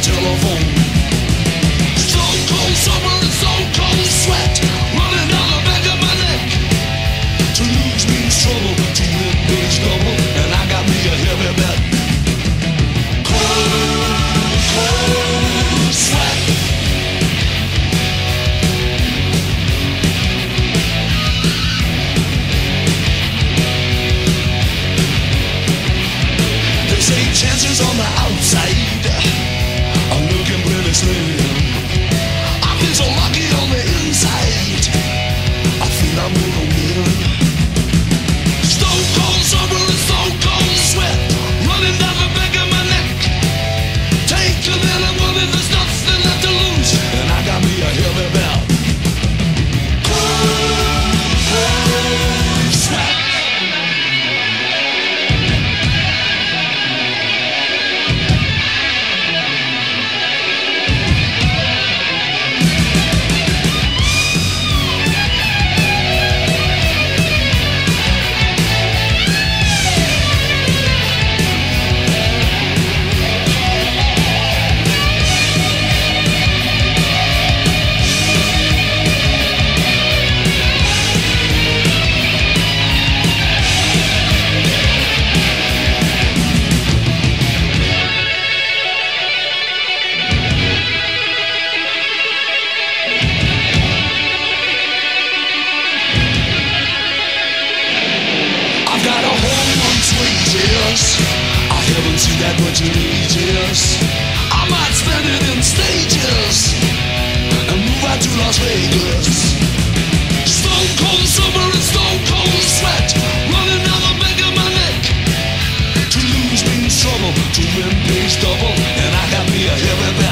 telephone. Stone cold summer and stone cold sweat running down the back of my neck. To lose means trouble, to win means double, and I got me a heavy bet. Cold, cold sweat. They say chances on the outside are looking pretty slim. I feel so lucky on the inside, I feel I'm gonna win. Stone cold summer and stone cold sweat running down the back of my neck. Take a minute, woman, there's nothing left to lose, and I got me a heavy belt. Cold, cold sweat. I haven't seen that much in ages. I might spend it in stages and move out to Las Vegas. Stone cold summer and stone cold sweat running down the back of my neck. To lose means trouble, to win pays double, and I got me a heavy bet.